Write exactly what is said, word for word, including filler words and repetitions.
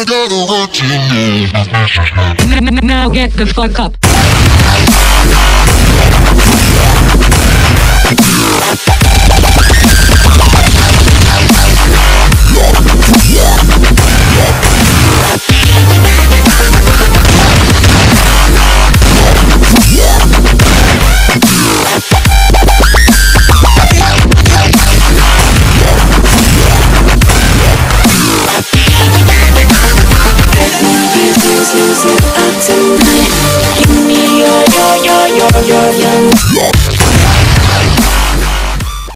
gotta let you know. Now get the fuck up. Tonight, give me your, your, your, your, your